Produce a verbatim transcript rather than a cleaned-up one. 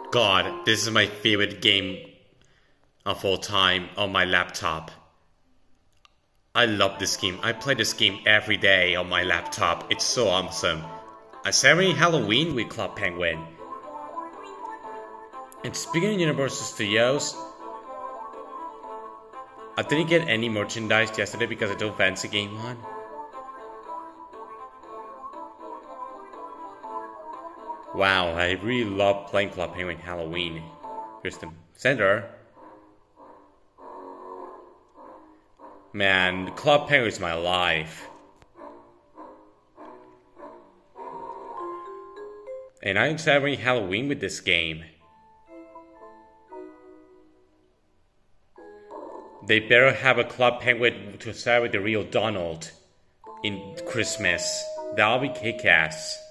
God, this is my favorite game of all time on my laptop. I love this game. I play this game every day on my laptop. It's so awesome. I celebrate Halloween with Club Penguin. And speaking of Universal Studios, I didn't get any merchandise yesterday because I don't fancy game one. Wow, I really love playing Club Penguin Halloween. Here's the center. Man, Club Penguin is my life. And I'm celebrating Halloween with this game. They better have a Club Penguin to celebrate the real Donald in Christmas. That'll be kick-ass.